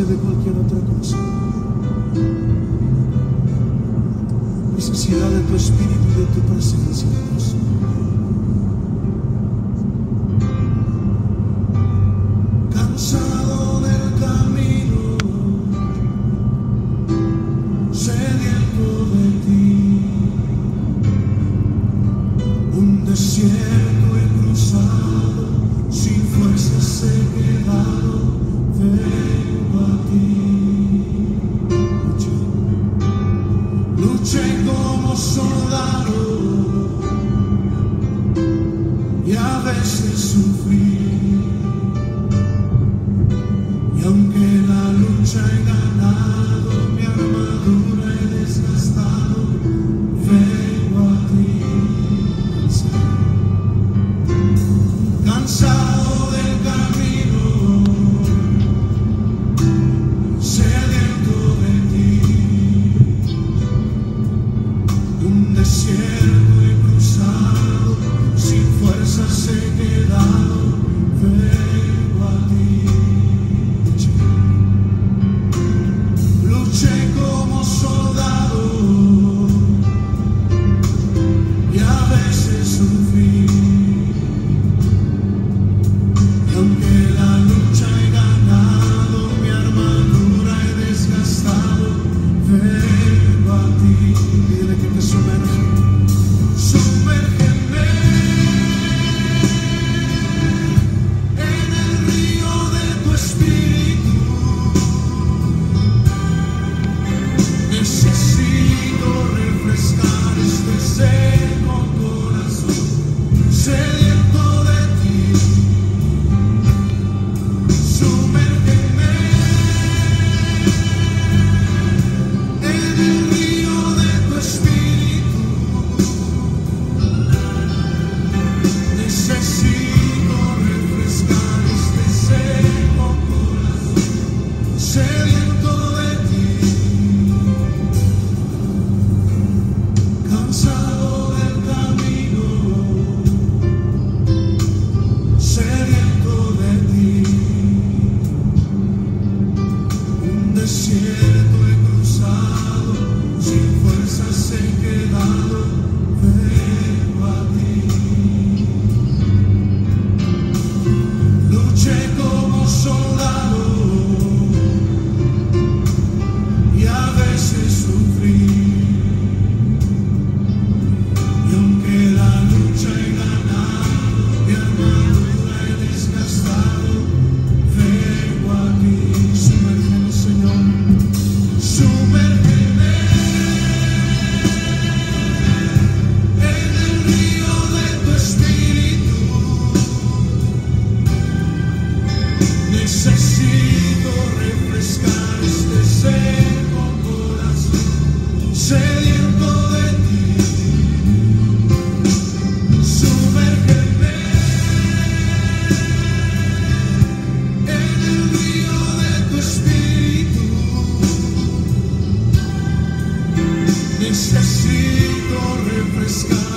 de cualquier otra cosa. Necesidad de tu espíritu y de tu presencia, Dios. Cansado del camino, sediento de ti, un desierto he cruzado, sin fuerzas he quedado, vengo a ti. Luché como soldado y a veces sufrí, y aunque la lucha he ganado, mi armadura he desgastado, vengo a ti. Cansado del camino, sediento de ti, un desierto he cruzado, sin fuerzas he quedado, vengo a ti. Luché como soldado y a veces sufrí, y aunque la lucha he ganado, mi armadura he desgastado, vengo a ti. Dile que te sumerja. Sumérgeme en el río de tu espíritu. Necesito refrescar este seco corazón, sediento de ti. Sumérgeme en el río de tu espíritu. Necesito refrescar este seco corazón, sediento de ti. Cansado del camino, sediento de ti, un desierto he cruzado, sin fuerzas he quedado, vengo a ti. Luché como soldado y a veces sufrí, y aunque la lucha he ganado, mi armadura he desgastado, vengo a ti. Sumérgeme, Señor, sumérgeme en el río de tu espíritu. Necesito refrescar este seco corazón, sediento de ti. Sumérgeme en el río de tu espíritu. Necesito refrescar